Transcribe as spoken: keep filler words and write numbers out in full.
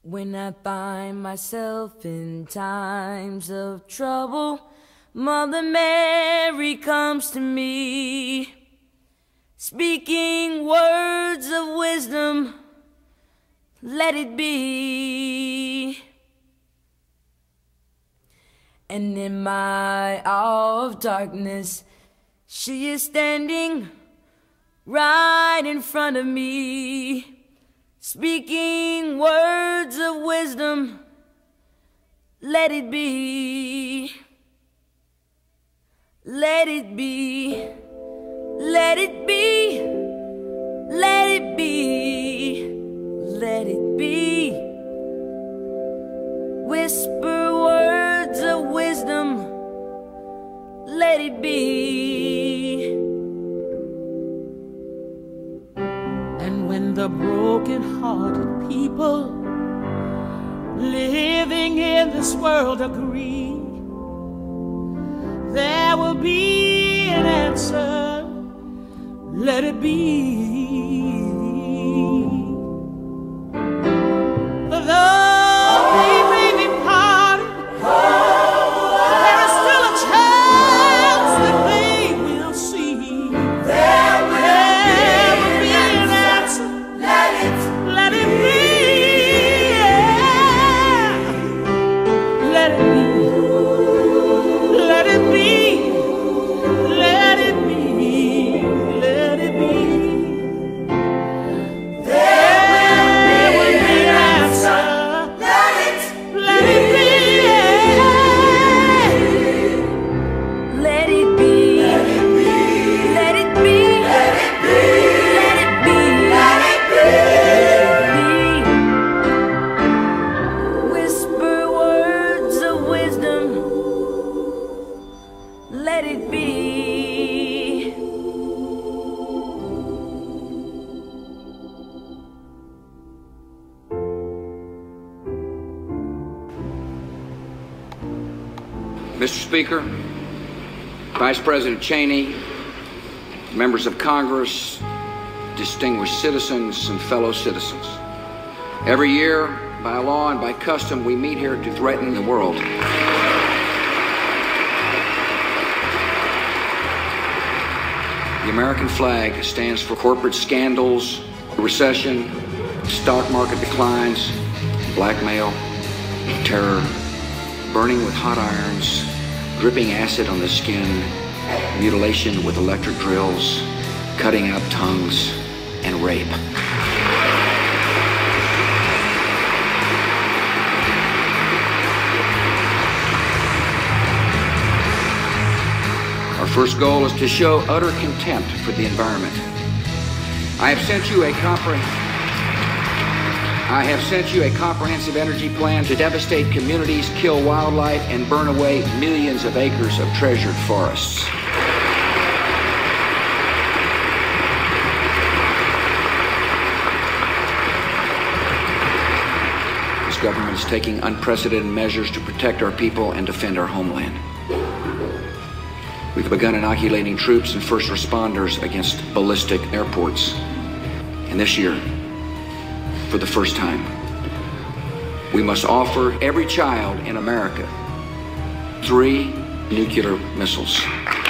When I find myself in times of trouble, Mother Mary comes to me, speaking words of wisdom, let it be. And in my hour of darkness, she is standing right in front of me, speaking words of wisdom, let it be. Let it be, let it be, let it be, let it be. Whisper words of wisdom, let it be. And when the broken-hearted people living in this world agree, there will be an answer, let it be. For though they may be parted, there is still a chance that they will see. There will be an answer, let it, let it be. Yeah. Let it be. Let it be, let it be, let it be. There will be an answer. Let it, let it be. Let it be, let it be, let it be, let it be, let it be. Whisper words of wisdom, let it be. Mister Speaker, Vice President Cheney, members of Congress, distinguished citizens and fellow citizens. Every year, by law and by custom, we meet here to threaten the world. The American flag stands for corporate scandals, recession, stock market declines, blackmail, terror, burning with hot irons, dripping acid on the skin, mutilation with electric drills, cutting out tongues, and rape. Our first goal is to show utter contempt for the environment. I have sent you a compre- I have sent you a comprehensive energy plan to devastate communities, kill wildlife, and burn away millions of acres of treasured forests. This government is taking unprecedented measures to protect our people and defend our homeland. We've begun inoculating troops and first responders against ballistic airports. And this year, for the first time, we must offer every child in America three nuclear missiles.